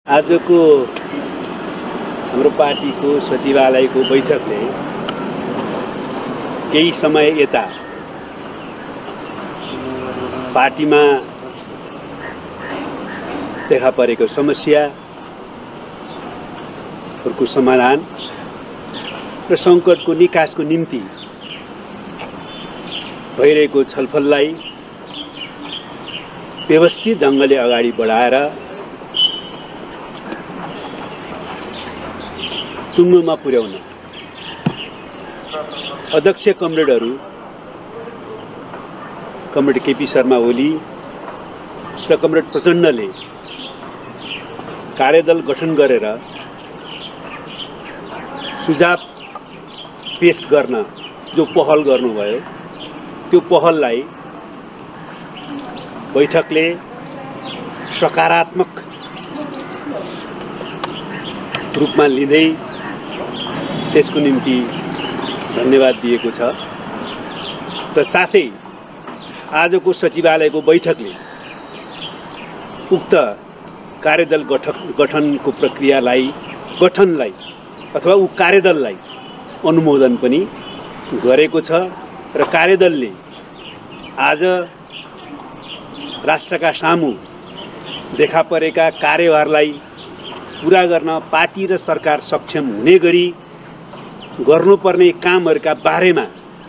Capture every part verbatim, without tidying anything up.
आजको हाम्रो पार्टीको सचिवालयको बैठकले केही समय यता पार्टीमा देखा परेको समस्याहरूको समाधान र सङ्कटको निकासको निम्ति भइरहेको छलफललाई व्यवस्थित ढङ्गले अगाडि बढाएर टुङ्गोमा पुर्याउन अध्यक्ष कमरेडहरू कमरेड केपी शर्मा ओली र कमरेड प्रचण्डले कार्यदल गठन गरेर सुझाव पेश गर्न जो पहल गर्नुभयो त्यो पहललाई बैठकले सकारात्मक रूपमा लिँदै त्यसको निम्ति धन्यवाद दिएको छ र साथै आजको सचिवालयको बैठकले उक्त कार्यदल गठन गठनको प्रक्रियालाई गठनलाई अथवा उ कार्यदललाई अनुमोदन पनि गरेको छ र कार्यदलले आज राष्ट्रका सामु देखा परेका कार्यभारलाई पूरा गर्न पार्टी र सरकार सक्षम हुने गरी गर्नुपर्ने कामहरूका बारेमा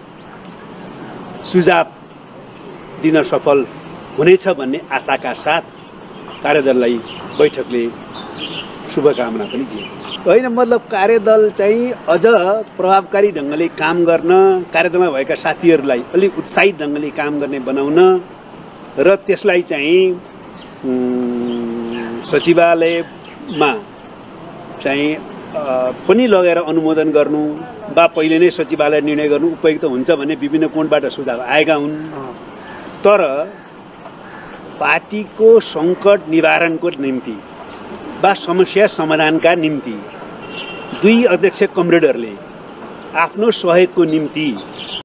सुझाव दिन सफल हुनेछ भन्ने आशाका साथ कार्यदललाई बैठकले शुभकामना पनि दिएको छ। होइन मतलब कार्यदल चाहिँ अझ प्रभावकारी ढङ्गले काम गर्न कार्यदलमा भएका साथीहरूलाई अलि उत्साहित ढङ्गले काम गर्ने बनाउन र त्यसलाई चाहिँ सचिवालयमा चाहिँ पनि लगेर अनुमोदन गर्नु वा पहिले नै सचिवालय निर्णय गर्नु उपयुक्त हुन्छ भन्ने विभिन्न कोणबाट सुझाव आएका हुन्। तर पार्टीको सङ्कट निवारणको निम्ति वा समस्या समाधानका निम्ति दुई अध्यक्ष कमरेडहरूले आफ्नो सहयोगको निम्ति